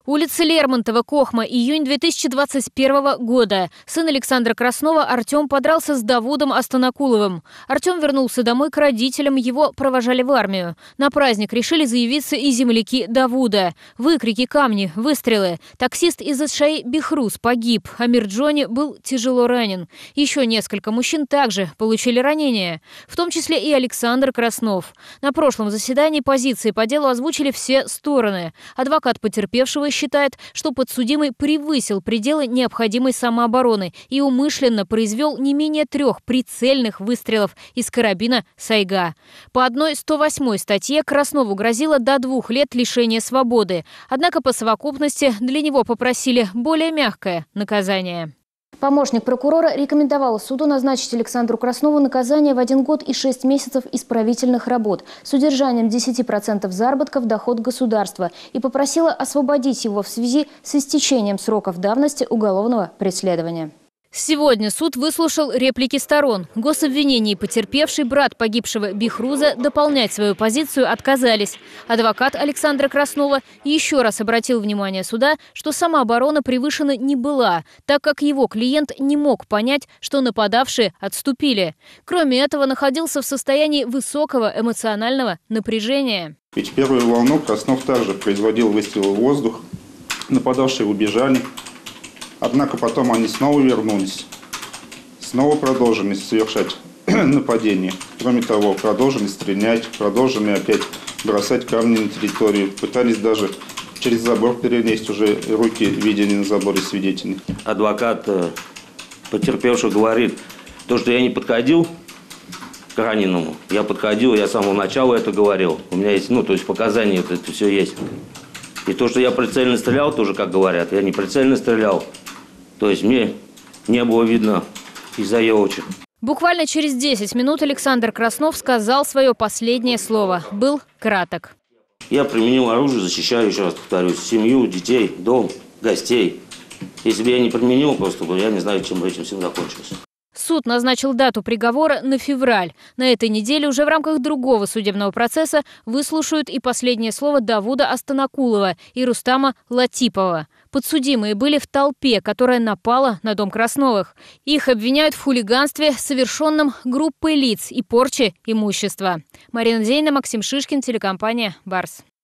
Улица Лермонтова, Кохма, июнь 2021 года. Сын Александра Краснова Артем подрался с Давудом Астанакуловым. Артем вернулся домой к родителям, его провожали в армию. На праздник решили заявиться и земляки Давуда. Выкрики, камни, выстрелы. Таксист из СШИ Бихрус погиб, а Мирджони был тяжело ранен. Еще несколько мужчин также получили ранения, в том числе и Александр Краснов. На прошлом заседании позиции по делу озвучили все стороны. Адвокат потерпевшего считает, что подсудимый превысил пределы необходимой самообороны и умышленно произвел не менее 3 прицельных выстрелов из карабина «Сайга». По одной 108 статье Краснову грозило до 2 лет лишения свободы. Однако по совокупности для него попросили более мягкое наказание. Помощник прокурора рекомендовал суду назначить Александру Краснову наказание в 1 год и 6 месяцев исправительных работ с удержанием 10% заработка в доход государства и попросила освободить его в связи с истечением сроков давности уголовного преследования. Сегодня суд выслушал реплики сторон. Гособвинение и потерпевший брат погибшего Бихруза дополнять свою позицию отказались. Адвокат Александра Краснова еще раз обратил внимание суда, что самооборона превышена не была, так как его клиент не мог понять, что нападавшие отступили. Кроме этого, находился в состоянии высокого эмоционального напряжения. Ведь в первую волну Краснов также производил выстрелы в воздух, нападавшие убежали. Однако потом они снова вернулись, снова продолжили совершать нападение. Кроме того, продолжили стрелять, продолжили опять бросать камни на территорию. Пытались даже через забор перелезть, уже руки видели на заборе свидетелей. Адвокат потерпевший говорит, то, что я не подходил к раненому, я подходил, я с самого начала это говорил. У меня есть, то есть показания, это все есть. И то, что я прицельно стрелял, тоже, как говорят, я не прицельно стрелял. То есть мне не было видно из-за елочек. Буквально через 10 минут Александр Краснов сказал свое последнее слово. Был краток. Я применил оружие, защищаю, еще раз повторюсь, семью, детей, дом, гостей. Если бы я не применил, просто я не знаю, чем бы этим всем закончилось. Суд назначил дату приговора на февраль. На этой неделе уже в рамках другого судебного процесса выслушают и последнее слово Давуда Астанакулова и Рустама Латипова. Подсудимые были в толпе, которая напала на дом Красновых. Их обвиняют в хулиганстве, совершенном группой лиц и порче имущества. Марина Зейна, Максим Шишкин, телекомпания «Барс».